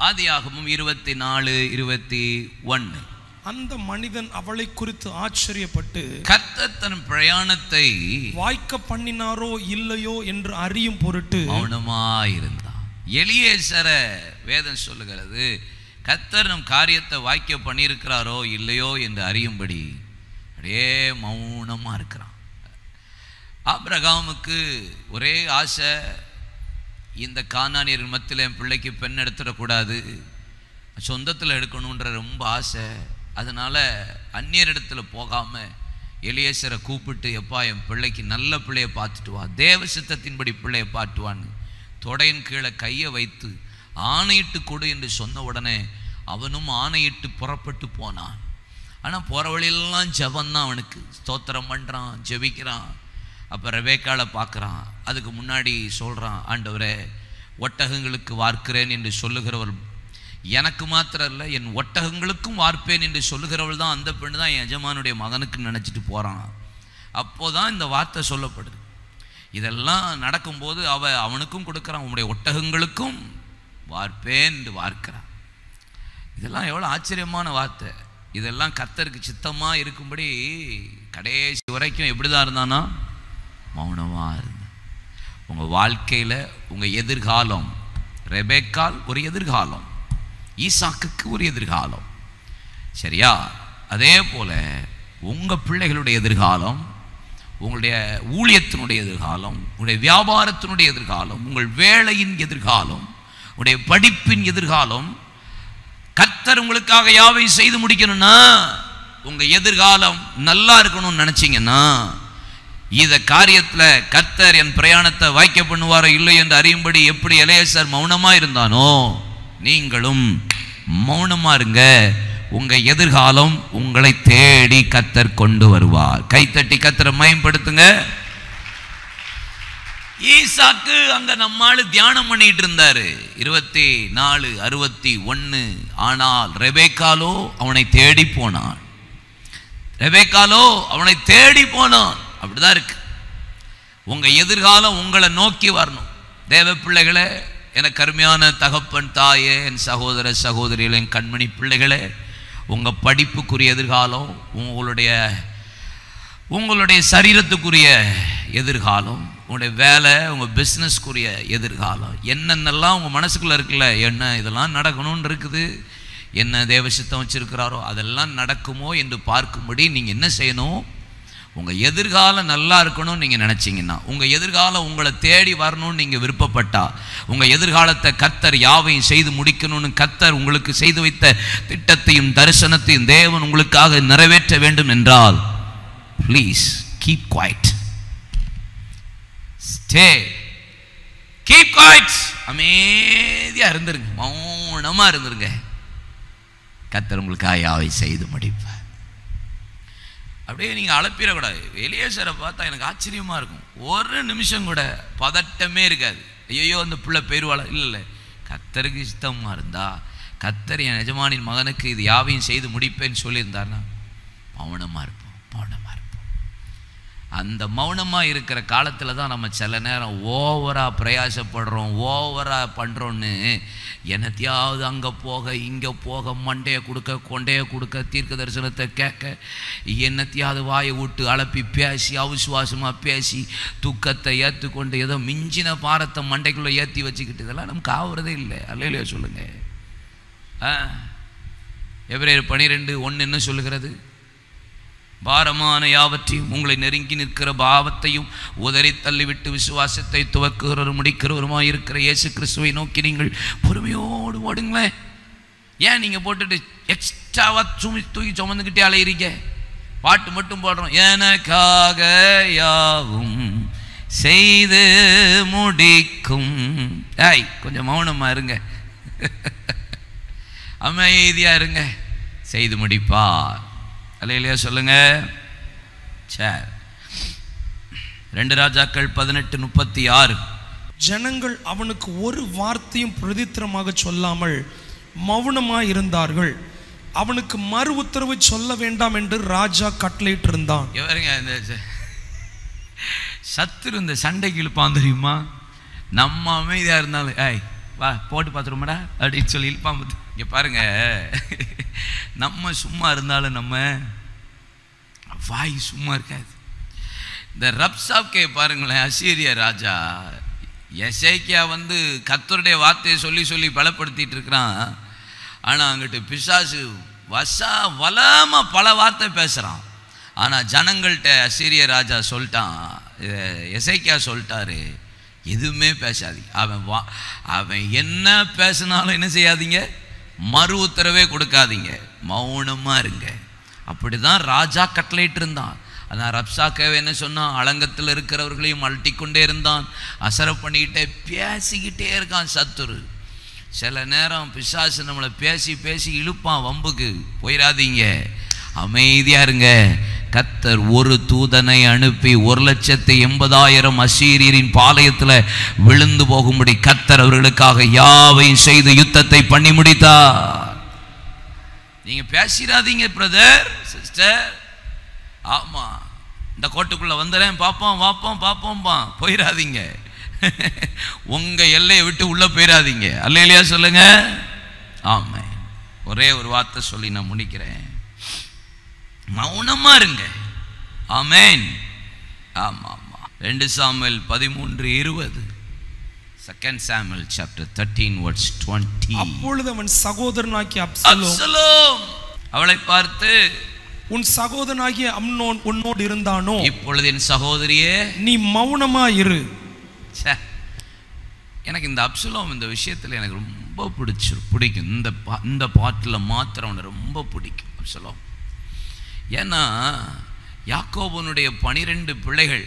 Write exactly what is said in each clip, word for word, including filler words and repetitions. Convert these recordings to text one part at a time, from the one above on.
ஆதியாகமம் இருபத்தி நாலு இருபத்தி ஒன்று. அந்த மனிதன் அவளை குறித்து ஆச்சரியப்பட்டு கர்த்தர் தன் பிரயாணத்தை வாய்க்க பண்ணினாரோ இல்லையோ என்று அறியும் பொருட்டு மௌனமாயிருந்தான். எலியேசர வேதம் சொல்லுகிறது, கர்த்தர் நம் காரியத்தை வாய்க்க பண்ணியிருக்கிறாரோ இல்லையோ என்று அறியும்படி அப்படியே மௌனமா இருக்கிறான். ஆபிரகாமுக்கு ஒரே ஆசை, இந்த கானானியர் மத்தியில் என் பிள்ளைக்கு பெண் எடுத்துடக்கூடாது, சொந்தத்தில் எடுக்கணுன்ற ரொம்ப ஆசை. அதனால் அந்நியர் இடத்துல போகாமல் எலியேசரை கூப்பிட்டு, எப்பா என் பிள்ளைக்கு நல்ல பிள்ளையை பார்த்துட்டு வா, தேவ சித்தத்தின்படி பிள்ளையை பார்த்துவான்னு தொடையின் கீழே கையை வைத்து ஆணையிட்டு கொடு என்று சொன்ன உடனே அவனும் ஆணையிட்டு புறப்பட்டு போனான். ஆனால் போகிற வழியெல்லாம் ஜபந்தான் அவனுக்கு. ஸ்தோத்திரம் பண்ணுறான், ஜெபிக்கிறான். அப்போ ரெபேக்காளை பார்க்குறான். அதுக்கு முன்னாடி சொல்கிறான், ஆண்டவரே ஒட்டகங்களுக்கு வார்க்கிறேன் என்று சொல்லுகிறவர் எனக்கு மாத்திரம் இல்லை, என் ஒட்டகங்களுக்கும் வார்ப்பேன் என்று சொல்லுகிறவள் தான் அந்த பெண்ணு தான் என் எஜமானுடைய மகனுக்கு நினச்சிட்டு போகிறான். அப்போதான் இந்த வார்த்தை சொல்லப்படுது. இதெல்லாம் நடக்கும்போது அவ அவனுக்கும் கொடுக்குறான், உன்னுடைய ஒட்டகங்களுக்கும் வார்ப்பேன் என்று வார்க்கிறான். இதெல்லாம் எவ்வளோ ஆச்சரியமான வார்த்தை. இதெல்லாம் கர்த்தருக்கு சித்தமாக இருக்கும்படி கடைசி வரைக்கும் எப்படி தான் இருந்தானா, மௌனமாக இருந்தான். உங்கள் வாழ்க்கையில் உங்கள் எதிர்காலம், ரெபேக்கால் ஒரு எதிர்காலம், ஈசாக்குக்கு ஒரு எதிர்காலம், சரியா? அதே போல் உங்கள் பிள்ளைகளுடைய எதிர்காலம், உங்களுடைய ஊழியத்தினுடைய எதிர்காலம், உங்களுடைய வியாபாரத்தினுடைய எதிர்காலம், உங்கள் வேலையின் எதிர்காலம், உங்களுடைய படிப்பின் எதிர்காலம், கர்த்தர் உங்களுக்காக யாவையும் செய்து முடிக்கணும்னா, உங்கள் எதிர்காலம் நல்லா இருக்கணும்னு நினச்சிங்கன்னா, இதை காரியத்தில் கர்த்தர் என் பிரயாணத்தை வாய்க்க பண்ணுவாரோ இல்லை என்று அறியும்படி எப்படி எலியேசர் மௌனமாக இருந்தானோ, நீங்களும் மௌனமா இருங்க. உங்க எதிர்காலம் உங்களை தேடி கர்த்தர் கொண்டு வருவார். கைத்தட்டி கர்த்தரை மகிமைப்படுத்துங்க. ஈசாக்கு அங்க நம்மால் தியானம் பண்ணிட்டு இருந்தாரு, இருபத்தி நாலு அறுபத்தி ஒன்னு. ஆனால் ரெபேக்காலோ அவனை தேடி போனான். ரெபேக்காலோ அவனை தேடி போனான். அப்படிதான் இருக்கு. உங்க எதிர்காலம் உங்களை நோக்கி வரணும். தேவ பிள்ளைகளே, எனக்கு அருமையான தகப்பன் தாயே, என் சகோதர சகோதரிகளே, என் கண்மணி பிள்ளைகளே, உங்கள் படிப்புக்குரிய எதிர்காலம், உங்களுடைய உங்களுடைய சரீரத்துக்குரிய எதிர்காலம், உங்களுடைய வேலை, உங்கள் பிஸ்னஸ்க்குரிய எதிர்காலம், என்னென்னலாம் உங்கள் மனசுக்குள்ளே இருக்குல்ல, என்ன இதெல்லாம் நடக்கணும்னு இருக்குது, என்ன தேவ சித்தம் வச்சுருக்கிறாரோ அதெல்லாம் நடக்குமோ என்று பார்க்கும்படி நீங்கள் என்ன செய்யணும்? உங்கள் எதிர்காலம் நல்லா இருக்கணும்னு நீங்கள் நினச்சிங்கன்னா, உங்கள் எதிர்காலம் உங்களை தேடி வரணும்னு நீங்கள் விருப்பப்பட்டா, உங்கள் எதிர்காலத்தை கர்த்தர் யாவையும் செய்து முடிக்கணும்னு கர்த்தர் உங்களுக்கு செய்து வைத்த திட்டத்தையும் தரிசனத்தையும் தேவன் உங்களுக்காக நிறைவேற்ற வேண்டும் என்றால், please keep quiet, stay, keep quiet. அமைதியாக இருந்துருங்க, மௌனமாக இருந்துருங்க. கர்த்தர் உங்களுக்காக யாவை செய்து முடிப்பார். அப்படியே நீங்கள் அழப்பிடக்கூடாது. எலியேசரை பார்த்தா எனக்கு ஆச்சரியமாக இருக்கும். ஒரு நிமிஷம் கூட பதட்டமே இருக்காது. ஐயோ அந்த பிள்ளை பெருவாள இல்லை இல்லை, கர்த்தருக்கு இஷ்டமாக இருந்தா, கர்த்தர் என் எஜமானின் மகனுக்கு இது யாவையும் செய்து முடிப்பேன்னு சொல்லியிருந்தாருன்னா மௌனமாக இருப்போம், மௌனமாக இருப்போம். அந்த மௌனமாக இருக்கிற காலத்தில் தான் நம்ம சில நேரம் ஓவராக பிரயாசப்படுறோம், ஓவராக பண்ணுறோன்னு என்னத்தையாவது அங்கே போக இங்கே போக, மண்டையை கொடுக்க கொண்டையை கொடுக்க, தீர்க்க தரிசனத்தை கேட்க, என்னத்தையாவது வாயை விட்டு அலப்பி பேசி அவிசுவாசமாக பேசி துக்கத்தை ஏற்றுக்கொண்டு ஏதோ மிஞ்சின பாரத்தை மண்டைக்குள்ளே ஏற்றி வச்சுக்கிட்டு, இதெல்லாம் நமக்கு ஆகுறதே இல்லை. அல்லையா சொல்லுங்கள். ஆ எபிரேயர் பனிரெண்டு ஒன்று என்ன சொல்லுகிறது? பாரமான யாவற்றையும் உங்களை நெருங்கி நிற்கிற பாவத்தையும் உதறி தள்ளிவிட்டு விசுவாசத்தை துவக்குகிறவரும் முடிக்கிறவருமாய் இருக்கிற இயேசு கிறிஸ்துவை நோக்கி நீங்கள் பொறுமையோடு ஓடுங்களேன். ஏன் நீங்கள் போட்டுட்டு எக்ஸ்ட்ராவா சுமி தூக்கி சுமந்துக்கிட்டே அலையிறீங்க? பாட்டு மட்டும் போடுறோம், எனக்காக யாவும் செய்து முடிக்கும். ஏய் கொஞ்சம் மௌனமா இருங்க, அமைதியா இருங்க, செய்து முடிப்பார். அல்லேலூயா சொல்லுங்க. சரி, ரெண்டு ராஜாக்கள் பதினெட்டு முப்பத்தி ஆறு. ஜனங்கள் அவனுக்கு ஒரு வார்த்தையும் பிரதித்திரமாக சொல்லாமல் மௌனமாய் இருந்தார்கள். அவனுக்கு மறு உத்தரவு சொல்ல வேண்டாம் என்று ராஜா கட்டளையிட்டு இருந்தான். சத்துரு இந்த சண்டைக்கு இழுப்பான் தெரியுமா? நம்ம அமைதியா இருந்தாலும் ஏய் வா போட்டு பார்த்துருமாடா அப்படின்னு சொல்லி இழுப்பான். இங்கே பாருங்க, நம்ம சும்மா இருந்தாலும் நம்ம வாய் சும்மா இருக்காது. இந்த ரப்சாப்கே பாருங்களேன், அசீரிய ராஜா எசேக்கியா வந்து கர்த்தருடைய வார்த்தையை சொல்லி சொல்லி பலப்படுத்திட்டு இருக்கிறான். ஆனால் அங்கிட்டு பிசாசு வசா வலாம பல வார்த்தை பேசுகிறான். ஆனால் ஜனங்கள்கிட்ட அசீரிய ராஜா சொல்லிட்டான், எசேக்கியா சொல்லிட்டாரு, எதுவுமே பேசாது. அவன் வா அவன் என்ன பேசினாலும் என்ன செய்யாதீங்க, மறு உத்தரவே கொடுக்காதீங்க, மௌனமாக இருங்க. அப்படி தான் ராஜா கட்டளையிட்டு இருந்தான். அதான் ரப்சாக்கவே என்ன சொன்னான், அலங்கத்தில் இருக்கிறவர்களையும் அழட்டிக்கொண்டே இருந்தான், அசர பண்ணிக்கிட்டே பேசிக்கிட்டே இருக்கான் சத்துரு. சில நேரம் பிசாசு நம்மளை பேசி பேசி இழுப்பான் வம்புக்கு. போயிடாதீங்க, அமைதியாக இருங்க. கர்த்தர் ஒரு தூதனை அனுப்பி ஒரு லட்சத்தி எண்பதாயிரம் அசீரியரின் பாளையத்தில் விழுந்து போகும்படி கர்த்தர் அவர்களுக்காக யாவையும் செய்து யுத்தத்தை பண்ணி முடித்தார். நீங்க பேசிடாதீங்க பிரதர் சிஸ்டர். ஆமா, இந்த கோட்டுக்குள்ள வந்துறேன் பார்ப்போம் பார்ப்போம் பார்ப்போம்பா, போயிடாதீங்க. உங்க எல்லையை விட்டு உள்ள போயிடாதீங்க. அல்லேலூயா சொல்லுங்க. ஆமா, ஒரே ஒரு வார்த்தை சொல்லி நான் முடிக்கிறேன், மௌனமா இருங்க. ஆமென். ஆமா ஆமா. ரெண்டு சாமுவேல் பதிமூன்று இருபது. Second Samuel chapter thirteen verse twenty. அப்பொழுது அவன் சகோதரனாகிய அப்சலோம் அப்சலோம் அவளை பார்த்து, உன் சகோதரனாகிய அம்னோன் உன்னோடு இருந்தானோ, இப்பொழுது என் சகோதரியே நீ மௌனமா இரு. எனக்கு இந்த அப்சலோம் இந்த விஷயத்தில் எனக்கு ரொம்ப பிடிச்சி பிடிக்கும். இந்த பா இந்த பாட்டில் மாத்திரம் அவனை ரொம்ப பிடிக்கும் அப்சலோம். ஏன்னா யாக்கோபனுடைய பனிரெண்டு பிள்ளைகள்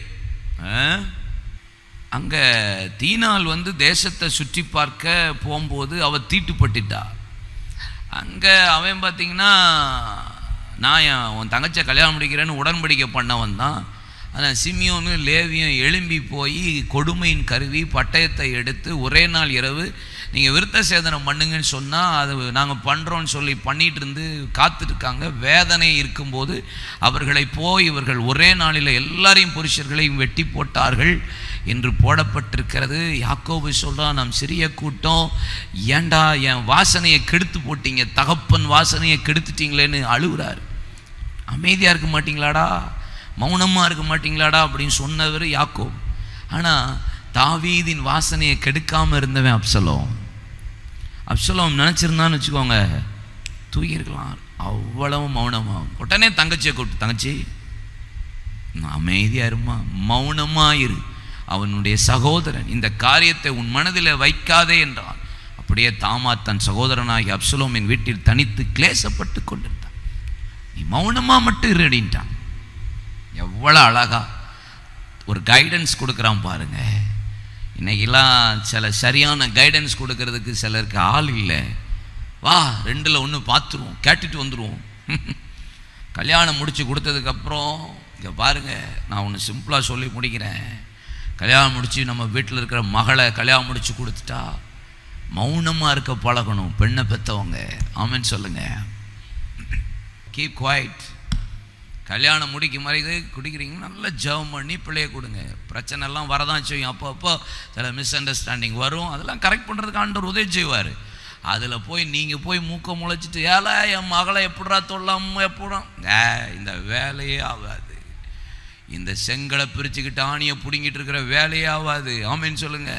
அங்கே தீனால் வந்து தேசத்தை சுற்றி பார்க்க போகும்போது அவள் தீட்டுப்பட்டுட்டா. அங்கே அவன் பார்த்தீங்கன்னா, நான் உன் தங்கச்சியை கல்யாணம் முடிக்கிறேன்னு உடன்படிக்கை பண்ணவன் தான். ஆனால் சிமியோனும் லேவியும் எழும்பி போய் கொடுமையின் கருவி பட்டயத்தை எடுத்து ஒரே நாள் இரவு நீங்கள் விருத்த சேதனம் பண்ணுங்கன்னு சொன்னால் அது நாங்கள் பண்ணுறோன்னு சொல்லி பண்ணிகிட்டு இருந்து காத்துருக்காங்க. வேதனை இருக்கும்போது அவர்களை போய் இவர்கள் ஒரே நாளில் எல்லாரையும் புருஷர்களையும் வெட்டி போட்டார்கள் என்று போடப்பட்டிருக்கிறது. யாக்கோபு சொல்கிறான், நாம் சிறிய கூட்டம், ஏண்டா என் வாசனையை கெடுத்து போட்டீங்க, தகப்பன் வாசனையை கெடுத்துட்டீங்களேன்னு அழுகுறாரு. அமைதியாக இருக்க மாட்டீங்களாடா, மௌனமாக இருக்க மாட்டீங்களாடா அப்படின்னு சொன்னவர் யாக்கோபு. ஆனால் தாவீதின் வாசனையை கெடுக்காமல் இருந்தவன் அப்சலோம். அப்சலோம் நினச்சிருந்தான்னு வச்சுக்கோங்க, தூக்கியிருக்கலாம். அவ்வளவு மௌனமாக உடனே தங்கச்சியை கூப்பிட்டு, தங்கச்சி அமைதியாக இருமா, மௌனமாக இரு, அவனுடைய சகோதரன் இந்த காரியத்தை உன் மனதில் வைக்காதே என்றான். அப்படியே தாமார் தன் சகோதரனாகி அப்சலோமின் வீட்டில் தனித்து கிளேசப்பட்டு கொண்டிருந்தான். நீ மௌனமாக மட்டும் இருடின்ட்டான். எவ்வளோ அழகா ஒரு கைடன்ஸ் கொடுக்குறான் பாருங்க. இன்னைக்கெல்லாம் சில சரியான கைடன்ஸ் கொடுக்கறதுக்கு சிலருக்கு ஆள் இல்லை. வா ரெண்டில் ஒன்று பார்த்துருவோம், கேட்டுட்டு வந்துடுவோம். கல்யாணம் முடித்து கொடுத்ததுக்கப்புறம் இங்கே பாருங்கள், நான் ஒன்று சிம்பிளாக சொல்லி முடிக்கிறேன். கல்யாணம் முடித்து நம்ம வீட்டில் இருக்கிற மகளை கல்யாணம் முடித்து கொடுத்துட்டா மௌனமாக இருக்க பழகணும் பெண்ணை பெற்றவங்க. ஆமென் சொல்லுங்க. Keep quiet. கல்யாணம் முடிக்க மாதிரி குடிக்கிறீங்க, நல்லா ஜெபம் பண்ணி பிள்ளைய கொடுங்க. பிரச்சனைலாம் வரதான் செய்யும், அப்போ அப்போ சில மிஸ் அண்டர்ஸ்டாண்டிங் வரும், அதெல்லாம் கரெக்ட் பண்ணுறதுக்கு ஆண்டவர் உதவி செய்வார். அதில் போய் நீங்கள் போய் மூக்க முளைச்சிட்டு ஏழை என் மகளை எப்படா தொல்லாம் எப்படா, இந்த வேலையே ஆகாது. இந்த செங்கலை பிரிச்சுக்கிட்டு ஆணியை பிடுங்கிட்டு இருக்கிற வேலையே ஆகாது. ஆமென் சொல்லுங்க.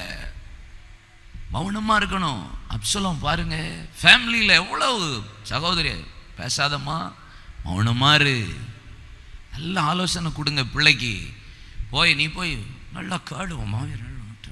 மௌனமாக இருக்கணும். அப்சலோம் பாருங்க, ஃபேமிலியில் எவ்வளவு சகோதரி பேசாதம்மா, மௌனமாக இரு. நல்ல ஆலோசனை கொடுங்க பிள்ளைக்கு. போய் நீ போய் நல்லா காடுவோம் மாவீர்,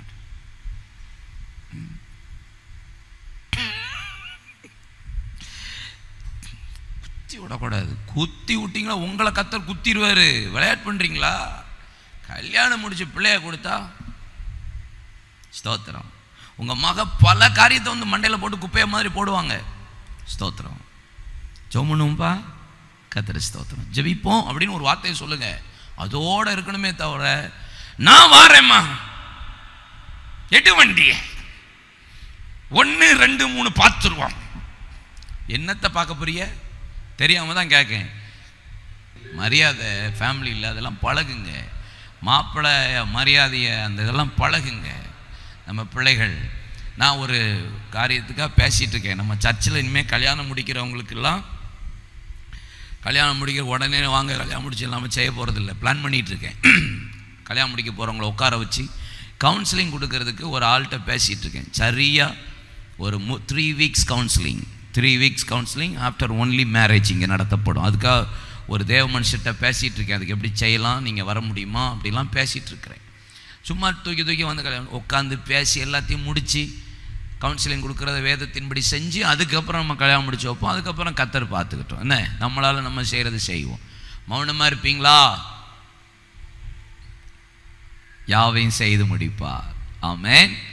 குத்தி விடக்கூடாது. குத்தி விட்டீங்களா உங்களை கத்தர் குத்திடுவாரு. விளையாட்டு பண்ணுறீங்களா? கல்யாணம் முடிச்சு பிள்ளைய கொடுத்தா ஸ்தோத்திரம். உங்கள் மக பல காரியத்தை வந்து மண்டையில் போட்டு குப்பையை மாதிரி போடுவாங்க. ஸ்தோத்திரம். ஜோமனும்பா கத்தர் ஸ்தோத்திரம். ஜெபிப்போம் அப்படின்னு ஒரு வார்த்தையை சொல்லுங்க. அதோடு இருக்கணுமே தவிர நான் வாரேம்மா எட்டு வண்டிய ஒன்று ரெண்டு மூணு பார்த்துருவோம், என்னத்தை பார்க்க போறிய தெரியாம தான் கேட்கேன். மரியாதை ஃபேமிலியில் அதெல்லாம் பழகுங்க. மாப்பிள்ளை மரியாதையை அந்த இதெல்லாம் பழகுங்க. நம்ம பிள்ளைகள் நான் ஒரு காரியத்துக்காக பேசிகிட்டு இருக்கேன். நம்ம சர்ச்சில் இனிமேல் கல்யாணம் முடிக்கிறவங்களுக்கெல்லாம் கல்யாணம் முடிக்கிற உடனே வாங்க கல்யாணம் முடிச்சு நம்ம செய்ய போகிறதில்ல, பிளான் பண்ணிகிட்ருக்கேன். கல்யாணம் முடிக்க போகிறவங்கள உட்கார வச்சு கவுன்சிலிங் கொடுக்கறதுக்கு ஒரு ஆள்கிட்ட பேசிகிட்டு இருக்கேன். சரியாக ஒரு மு three weeks counselling three weeks counselling after only marriage இங்கே நடத்தப்படும். அதுக்காக ஒரு தேவ மனுஷர்கிட்ட பேசிகிட்டு இருக்கேன். அதுக்கு எப்படி செய்யலாம், நீங்கள் வர முடியுமா அப்படிலாம் பேசிகிட்டு இருக்கிறேன். சும்மா தூக்கி தூக்கி வந்து கல்யாணம் உட்காந்து பேசி எல்லாத்தையும் முடித்து கவுன்சிலிங் கொடுக்குறத வேதத்தின்படி செஞ்சு அதுக்கப்புறம் நம்ம கல்யாணம் முடிச்சு வைப்போம். அதுக்கப்புறம் கத்தர் பார்த்துக்கிட்டோம். என்ன நம்மளால் நம்ம செய்கிறது செய்வோம். மௌனமாக இருப்பீங்களா? யாவையும் செய்து முடிப்பார். ஆமென்.